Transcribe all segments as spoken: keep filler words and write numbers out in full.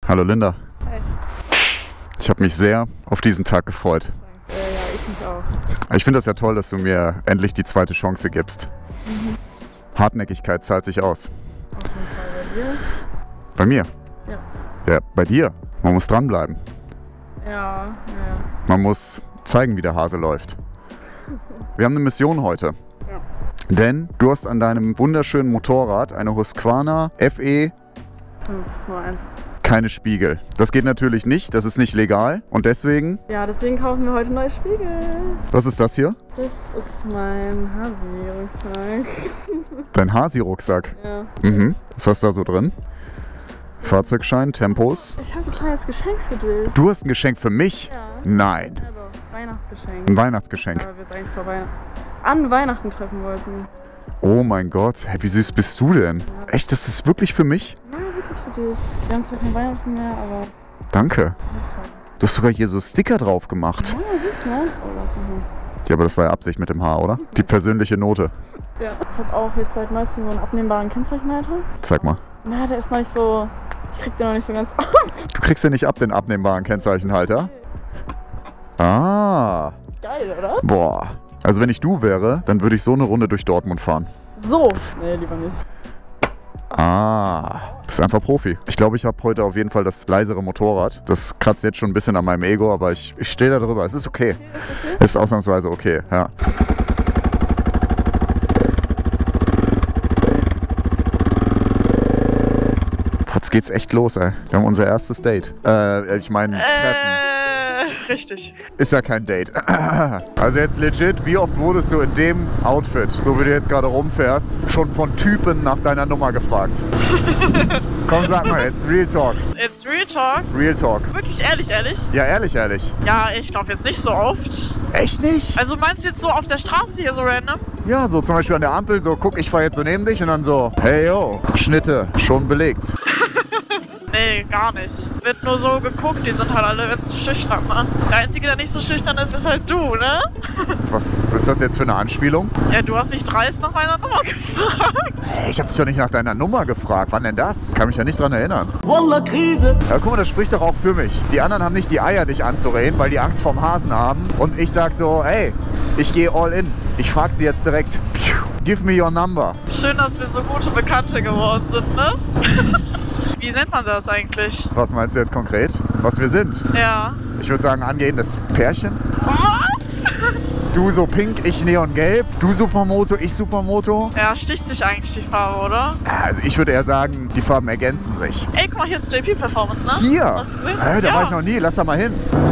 Hallo Linda. Hi. Ich habe mich sehr auf diesen Tag gefreut. Äh, ja, ich mich auch. Ich finde das ja toll, dass du mir endlich die zweite Chance gibst. Mhm. Hartnäckigkeit zahlt sich aus. Auf jeden Fall bei dir. Bei mir? Ja. Ja, bei dir. Man muss dranbleiben. Ja, ja. Man muss zeigen, wie der Hase läuft. Wir haben eine Mission heute. Ja. Denn du hast an deinem wunderschönen Motorrad eine Husqvarna F E fünf null eins. keine Spiegel. Das geht natürlich nicht, das ist nicht legal. Und deswegen, Ja, deswegen kaufen wir heute neue Spiegel. was ist das hier? Das ist mein Hasi-Rucksack. Dein Hasi-Rucksack. Ja. Mhm. Was hast du da so drin? Fahrzeugschein, Tempos. Ich habe ein kleines Geschenk für dich. Du hast ein Geschenk für mich? Ja. Nein. Ja doch, Weihnachtsgeschenk. Ein Weihnachtsgeschenk. Weil wir uns eigentlich vor Weihnachten an Weihnachten treffen wollten. Oh mein Gott, hey, wie süß bist du denn? Echt, das ist wirklich für mich? Ja, wirklich für dich. Wir haben zwar kein Weihnachten mehr, aber Danke. das ist halt. Du hast sogar hier so Sticker drauf gemacht. Ja, siehst du, ne? Oh, das ist noch. Ja, aber das war ja Absicht mit dem Haar, oder? Die persönliche Note. Ja. Ich habe auch jetzt seit neuestem so einen abnehmbaren Kennzeichenhalter. Zeig mal. Na, der ist noch nicht so. Ich krieg den noch nicht so ganz ab. Du kriegst ja nicht ab, den abnehmbaren Kennzeichenhalter. Ah. Geil, oder? Boah. Also wenn ich du wäre, dann würde ich so eine Runde durch Dortmund fahren. So. Nee, lieber nicht. Ah. Bist einfach Profi. Ich glaube, ich habe heute auf jeden Fall das leisere Motorrad. Das kratzt jetzt schon ein bisschen an meinem Ego, aber ich, ich stehe da drüber. Es ist okay. Ist okay? Es ist ausnahmsweise okay, ja. Jetzt geht's echt los, ey. Wir haben unser erstes Date. Äh, ich meine, Treffen. Äh, richtig. Ist ja kein Date. Also jetzt legit, wie oft wurdest du in dem Outfit, so wie du jetzt gerade rumfährst, schon von Typen nach deiner Nummer gefragt? Komm, sag mal jetzt, Real Talk. It's Real Talk. Real Talk. Wirklich ehrlich, ehrlich? Ja, ehrlich, ehrlich. Ja, ich glaube jetzt nicht so oft. Echt nicht? Also meinst du jetzt so auf der Straße hier so random? Ja, so zum Beispiel an der Ampel, so guck, ich fahr jetzt so neben dich und dann so, hey yo, Schnitte, schon belegt. Nee, gar nicht. Wird nur so geguckt, die sind halt alle zu schüchtern, ne? Der Einzige, der nicht so schüchtern ist, ist halt du, ne? Was ist das jetzt für eine Anspielung? Ja, du hast mich dreist nach meiner Nummer gefragt. Hey, ich hab dich doch nicht nach deiner Nummer gefragt. Wann denn das? Kann mich ja nicht dran erinnern. Wallah, Krise! Ja, guck mal, das spricht doch auch für mich. Die anderen haben nicht die Eier, dich anzureden, weil die Angst vorm Hasen haben. Und ich sag so, hey, ich gehe all in. Ich frag sie jetzt direkt. Give me your number. Schön, dass wir so gute Bekannte geworden sind, ne? Wie nennt man das eigentlich? Was meinst du jetzt konkret? Was wir sind? Ja. Ich würde sagen, angehendes Pärchen. Was? Du so pink, ich neongelb. Du Supermoto, ich Supermoto. Ja, sticht sich eigentlich die Farbe, oder? Also ich würde eher sagen, die Farben ergänzen sich. Ey, guck mal, hier ist J P Performance, ne? Hier? Hast du gesehen? Hä, da ja. war ich noch nie. Lass da mal hin.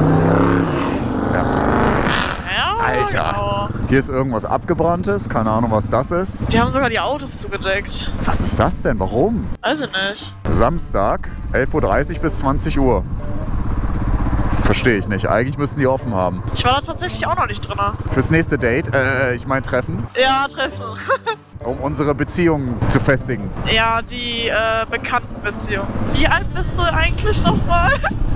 Ja. Ja, Alter. Genau. Hier ist irgendwas Abgebranntes. Keine Ahnung, was das ist. Die haben sogar die Autos zugedeckt. Was ist das denn? Warum? Weiß ich nicht. Samstag, elf Uhr dreißig bis zwanzig Uhr. Verstehe ich nicht. Eigentlich müssten die offen haben. Ich war da tatsächlich auch noch nicht drin. Fürs nächste Date, äh, ich meine Treffen, Ja, Treffen. um unsere Beziehung zu festigen. Ja, die äh, bekannten Beziehungen. Wie alt bist du eigentlich nochmal?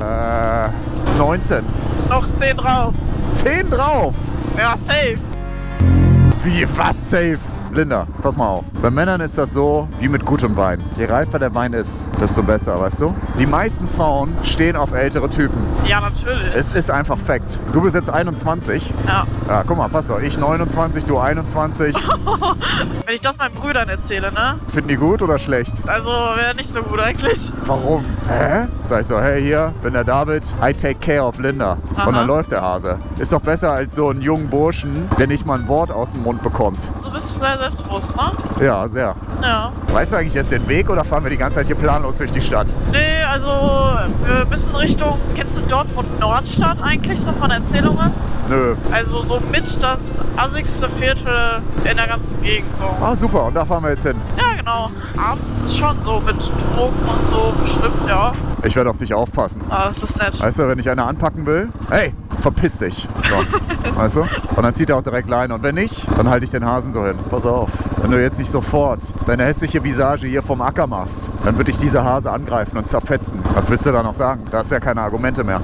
Äh, neunzehn. Noch zehn drauf. zehn drauf! Ja, safe. Wie, was safe? Linda, pass mal auf. Bei Männern ist das so wie mit gutem Wein. Je reifer der Wein ist, desto besser, weißt du? Die meisten Frauen stehen auf ältere Typen. Ja, natürlich. Es ist einfach Fakt. Du bist jetzt einundzwanzig. Ja. Ja, guck mal, pass auf. Ich neunundzwanzig, du einundzwanzig. Wenn ich das meinen Brüdern erzähle, ne? Finden die gut oder schlecht? Also wäre nicht so gut eigentlich. Warum? Hä? Sag ich so, hey, hier, bin der David, I take care of Linda. Aha. Und dann läuft der Hase. Ist doch besser als so einen jungen Burschen, der nicht mal ein Wort aus dem Mund bekommt. Du bist sehr selbstbewusst, ne? Ja, sehr. Ja. Weißt du eigentlich jetzt den Weg oder fahren wir die ganze Zeit hier planlos durch die Stadt? Nee, also wir müssen Richtung, kennst du Dortmund Nordstadt eigentlich so von Erzählungen? Nö. Also so mit das assigste Viertel in der ganzen Gegend so. Ah, super. Und da fahren wir jetzt hin. Ja, genau. Abends ist schon so mit Drogen und so bestimmt, ja. Ich werde auf dich aufpassen. Ah, das ist nett. Weißt du, wenn ich eine anpacken will, hey, verpiss dich. So. Weißt du? Und dann zieht er auch direkt Leine. Und wenn nicht, dann halte ich den Hasen so hin. Pass auf. Wenn du jetzt nicht sofort deine hässliche Visage hier vom Acker machst, dann wird dich dieser Hase angreifen und zerfetzen. Was willst du da noch sagen? Da hast du ja keine Argumente mehr.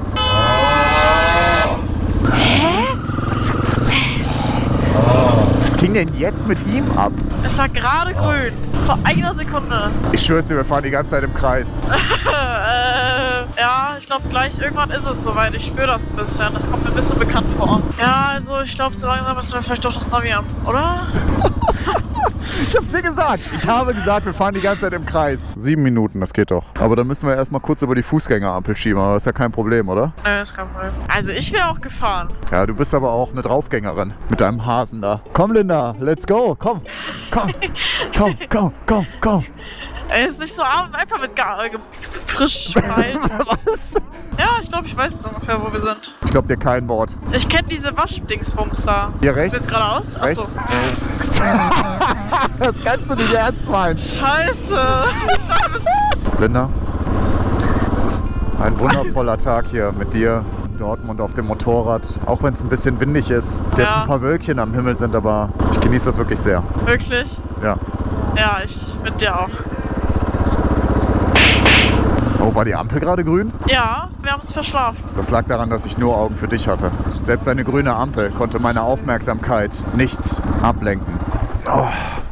Hä? Was, was, was ging denn jetzt mit ihm ab? Es war gerade grün. Vor einer Sekunde. Ich schwör's dir, wir fahren die ganze Zeit im Kreis. äh, glaube gleich irgendwann ist es soweit. Ich spüre das ein bisschen. Das kommt mir ein bisschen bekannt vor. Ja, also ich glaube, so langsam müssen wir vielleicht doch das Navi haben, oder? Ich hab's dir gesagt. Ich habe gesagt, wir fahren die ganze Zeit im Kreis. Sieben Minuten, das geht doch. Aber dann müssen wir erstmal kurz über die Fußgängerampel schieben. Aber das ist ja kein Problem, oder? Nö, ist kein Problem. Also ich wäre auch gefahren. Ja, du bist aber auch eine Draufgängerin. Mit deinem Hasen da. Komm, Linda, let's go. Komm, komm, komm, komm, komm, komm. Ey, ist nicht so arm, einfach mit gar, ge frisch Schwein. Was? Ja, ich glaube, ich weiß jetzt ungefähr, wo wir sind. Ich glaube dir kein Wort. Ich kenne diese Waschdingsbums da. Hier rechts? Ist jetzt geradeaus? Achso. Rechts? Das kannst du nicht ernst meinen. Scheiße. Linda, es ist ein wundervoller Tag hier mit dir in Dortmund auf dem Motorrad. Auch wenn es ein bisschen windig ist. Ja. Jetzt ein paar Wölkchen am Himmel sind, aber ich genieße das wirklich sehr. Wirklich? Ja. Ja, ich mit dir auch. Oh, war die Ampel gerade grün? Ja, wir haben es verschlafen. Das lag daran, dass ich nur Augen für dich hatte. Selbst eine grüne Ampel konnte meine Aufmerksamkeit nicht ablenken. Oh.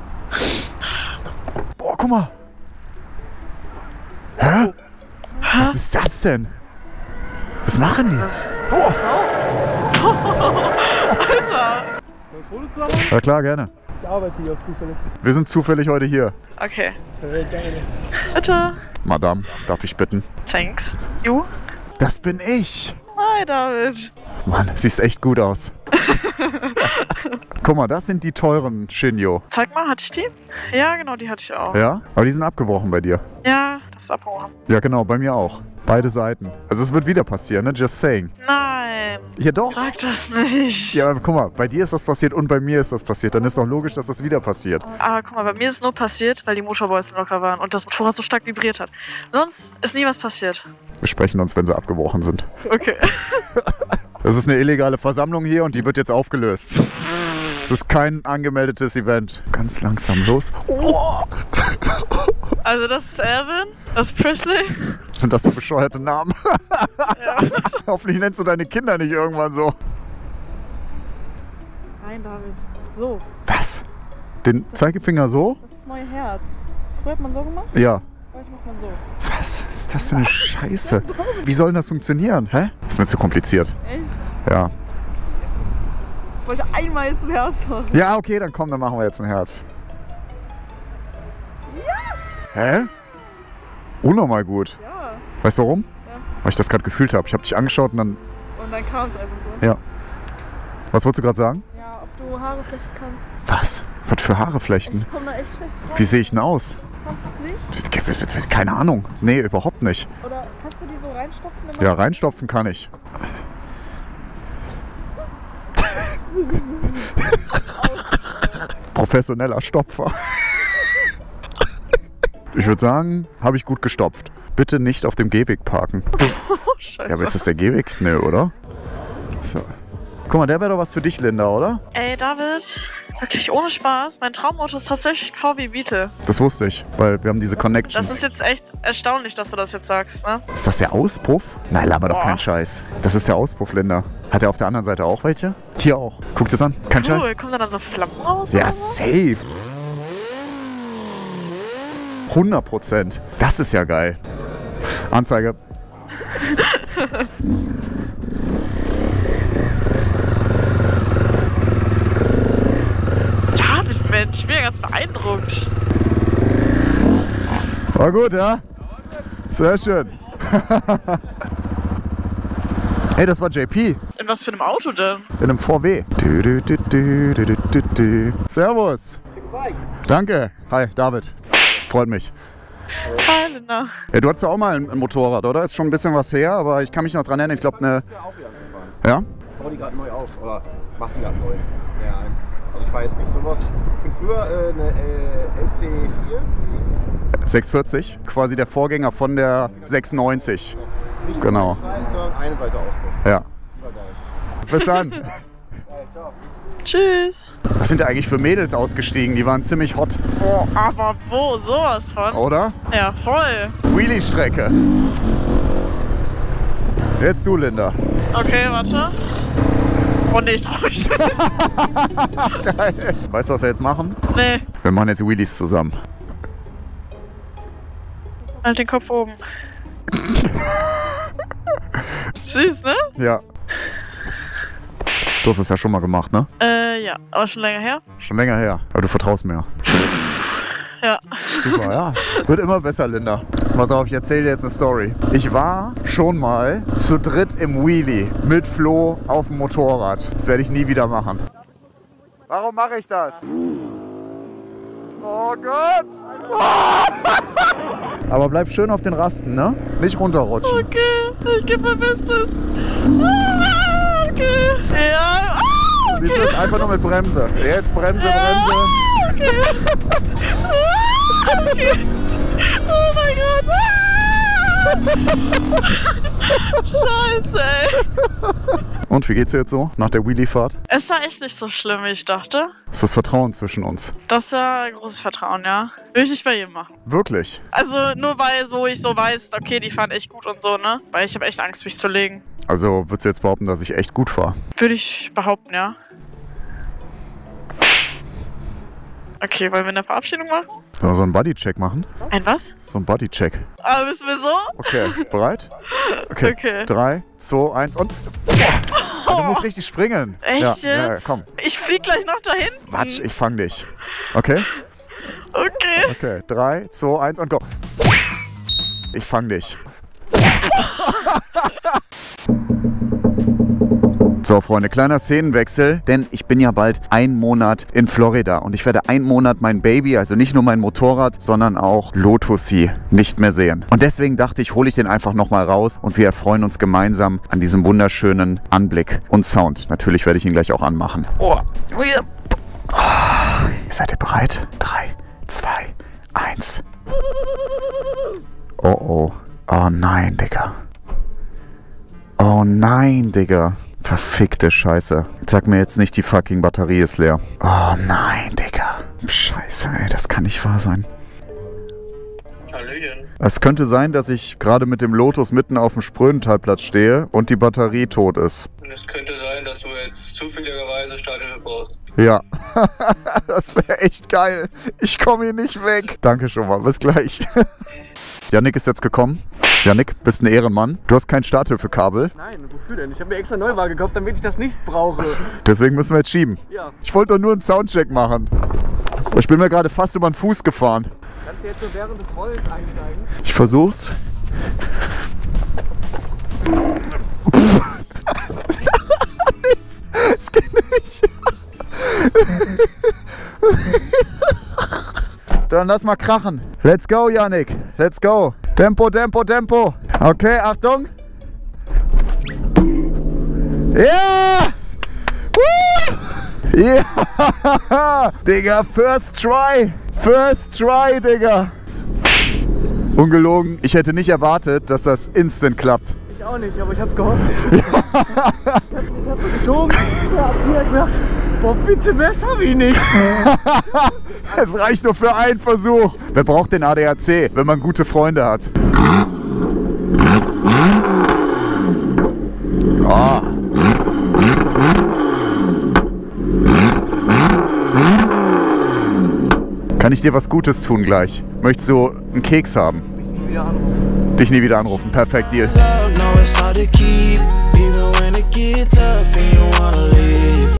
Boah, guck mal. Hä? Was ist das denn? Was machen die? Boah. Alter. Fotos zusammen? Ja klar, gerne. Ich arbeite hier auch zufällig. Wir sind zufällig heute hier. Okay. Perfekt, gerne. Bitte. Madame, darf ich bitten? Thanks. You? Das bin ich. Hi, David. Mann, siehst echt gut aus. Guck mal, das sind die teuren Shinjo. Zeig mal, hatte ich die? Ja, genau, die hatte ich auch. Ja? Aber die sind abgebrochen bei dir. Ja, das ist abgebrochen. Ja genau, bei mir auch. Beide Seiten. Also es wird wieder passieren, ne? Just saying. Nein. Ja doch. Sag das nicht. Ja, aber guck mal, bei dir ist das passiert und bei mir ist das passiert. Dann ist doch logisch, dass das wieder passiert. Aber guck mal, bei mir ist es nur passiert, weil die Motorbolzen locker waren und das Motorrad so stark vibriert hat. Sonst ist nie was passiert. Wir sprechen uns, wenn sie abgebrochen sind. Okay. Das ist eine illegale Versammlung hier und die wird jetzt aufgelöst. Es ist kein angemeldetes Event. Ganz langsam los. Oh! Also das ist Alvin, das ist Presley. Sind das so bescheuerte Namen? Ja. Hoffentlich nennst du deine Kinder nicht irgendwann so. Nein, David. So, Was? Den Zeigefinger so? das ist das neue Herz. Früher hat man so gemacht, Ja. heute macht man so. Was ist das für eine Scheiße? Wie soll denn das funktionieren? Hä? Ist mir zu kompliziert. Echt? Ja. Ich wollte einmal jetzt ein Herz machen. Ja, okay, dann komm, dann machen wir jetzt ein Herz. Ja! Hä? Unnormal gut. Ja. Weißt du warum? Ja. Weil ich das gerade gefühlt habe. Ich habe dich angeschaut und dann... Und dann kam es einfach so. Ja. Was wolltest du gerade sagen? Ja, ob du Haare flechten kannst. Was? Was für Haare flechten? Ich komme da echt schlecht drauf. Wie sehe ich denn aus? Kannst du es nicht? Keine Ahnung. Nee, überhaupt nicht. Oder kannst du die so reinstopfen? Immer? Ja, reinstopfen kann ich. Professioneller Stopfer. Ich würde sagen, habe ich gut gestopft. Bitte nicht auf dem Gehweg parken. Oh, scheiße. Ja, aber ist das der Gehweg? Nö, oder? So. Guck mal, der wäre doch was für dich, Linda, oder? Ey, David, wirklich ohne Spaß. Mein Traumauto ist tatsächlich ein V W Beetle. Das wusste ich, weil wir haben diese Connection. Das ist jetzt echt erstaunlich, dass du das jetzt sagst, ne? Ist das der Auspuff? Nein, laber doch Boah. keinen Scheiß. Das ist der Auspuff, Linda. Hat er auf der anderen Seite auch welche? Hier auch. Guck das an. Kein Cool, Scheiß. kommen da dann so Flammen raus? Ja, oder so? safe. hundert Prozent. Das ist ja geil. Anzeige. David, Mensch, ich bin ja ganz beeindruckt. War gut, ja? Sehr schön. Hey, das war J P. In was für einem Auto denn? In einem V W. Du, du, du, du, du, du, du. Servus. Danke. Hi, David. Freut mich. Hi, Linda. Ja, du hattest ja auch mal ein, ein Motorrad, oder? Ist schon ein bisschen was her, aber ich kann mich noch dran erinnern. Ich glaube, eine... auch wieder gefahren. Ja? Ich baue die gerade neu auf oder mach die gerade neu. R eins. Also ich fahre jetzt nicht sowas. Ich bin früher äh, eine äh, L C vier. sechshundertvierzig. Quasi der Vorgänger von der sechshundertneunzig. Nicht Genau. frei, sondern eine Seite Auspuff. Ja. Super geil. Bis dann. Geil, ciao. Tschüss. Was sind da eigentlich für Mädels ausgestiegen? Die waren ziemlich hot, Oh, aber wo? Sowas von? oder? Ja, voll. Wheelie-Strecke. Jetzt du, Linda. Okay, warte. Oh nee, ich trau mich nicht. Geil. Weißt du, was wir jetzt machen? Nee, Wir machen jetzt Wheelies zusammen. halt den Kopf oben. Süß, ne? Ja. Du hast es ja schon mal gemacht, ne? Äh, ja. Aber schon länger her? Schon länger her. Aber du vertraust mir. Ja. Super, ja. Wird immer besser, Linda. Pass auf, ich erzähle dir jetzt eine Story. Ich war schon mal zu dritt im Wheelie mit Flo auf dem Motorrad. Das werde ich nie wieder machen. Warum mache ich das? Oh Gott! Aber bleib schön auf den Rasten, ne? Nicht runterrutschen. Okay, ich gebe mein Bestes. Ah, okay. Ja. Ah, okay. Siehst du, das einfach nur mit Bremse. Jetzt Bremse, Ja. Bremse. Okay. Ah, okay. Oh mein Gott. Ah. Scheiße, ey. Und wie geht's dir jetzt so nach der Wheelie-Fahrt? Es war echt nicht so schlimm, wie ich dachte. Ist das Vertrauen zwischen uns? Das war ein großes Vertrauen, ja. Würde ich nicht bei jedem machen. Wirklich? Also nur weil so ich so weiß, okay, die fahren echt gut und so, ne? Weil ich habe echt Angst, mich zu legen. Also würdest du jetzt behaupten, dass ich echt gut fahre? Würde ich behaupten, ja. Okay, wollen wir eine Verabschiedung machen? Sollen wir so einen Buddy-Check machen? Ein was? So einen Buddy-Check. Aber müssen wir so? Okay, bereit? Okay. Okay. Drei, zwei, eins und... Oh, du musst richtig springen. Echt ja, jetzt? ja, ja, komm. Ich flieg gleich noch da hinten. Quatsch, ich fang dich. Okay? Okay. Okay, drei, zwei, eins und go. Ich fang dich. So, Freunde, kleiner Szenenwechsel, denn ich bin ja bald einen Monat in Florida und ich werde einen Monat mein Baby, also nicht nur mein Motorrad, sondern auch Lotusi nicht mehr sehen. Und deswegen dachte ich, hole ich den einfach nochmal raus und wir erfreuen uns gemeinsam an diesem wunderschönen Anblick und Sound. Natürlich werde ich ihn gleich auch anmachen. Oh, oh, seid ihr bereit? Drei, zwei, eins. Oh, oh. Oh nein, Digga. Oh nein, Digga. Verfickte Scheiße. Sag mir jetzt nicht, die fucking Batterie ist leer. Oh nein, Digga. Scheiße, ey, das kann nicht wahr sein. Hallöchen. Es könnte sein, dass ich gerade mit dem Lotus mitten auf dem Sprönentalplatz stehe und die Batterie tot ist. Und es könnte sein, dass du jetzt zufälligerweise Starthilfe brauchst. Ja. Das wäre echt geil. Ich komme hier nicht weg. Danke schon mal. Bis gleich. Yannick ist jetzt gekommen. Yannick, bist ein Ehrenmann. Du hast kein Starthilfekabel. Nein, wofür denn? Ich habe mir extra Neuwagen gekauft, damit ich das nicht brauche. Deswegen müssen wir jetzt schieben. Ja. Ich wollte doch nur einen Soundcheck machen. Ich bin mir gerade fast über den Fuß gefahren. Kannst du jetzt so während des Rollens einsteigen? Ich versuch's. Es geht nicht. Dann lass mal krachen. Let's go, Yannick. Let's go. Tempo, Tempo, Tempo. Okay, Achtung. Ja! Woo! Ja! Digga, first try. First try, Digga. Ungelogen. Ich hätte nicht erwartet, dass das instant klappt. Ich auch nicht, aber ich hab's gehofft. ich hab, ich hab so geschoben. Ja, hab hier gedacht, boah, bitte, mehr schaff ich nicht. Es reicht nur für einen Versuch. Wer braucht den A D A C, wenn man gute Freunde hat? Oh. Kann ich dir was Gutes tun gleich? Möchtest du einen Keks haben? Wieder anrufen. Dich nie wieder anrufen. Perfekt, Deal. Love, no, it's hard to keep, even when it get tough and you wanna leave.